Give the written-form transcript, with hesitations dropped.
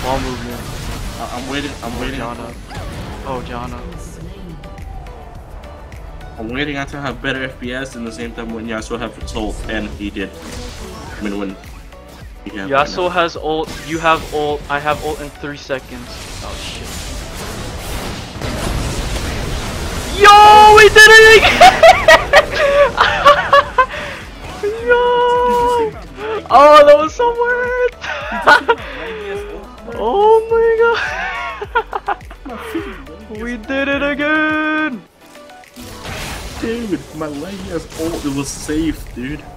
Wall movement. I'm waiting. Janna. Oh, Janna. I'm waiting until I have better FPS and the same time when Yasuo have ult and he did. I mean when Yasuo has ult, you have ult, I have ult in 3 seconds. Oh shit. Yo, we did it again! Yo! Oh, that was so worth! Oh my god! We did it again! Dude, my lane has ult, it was safe, dude.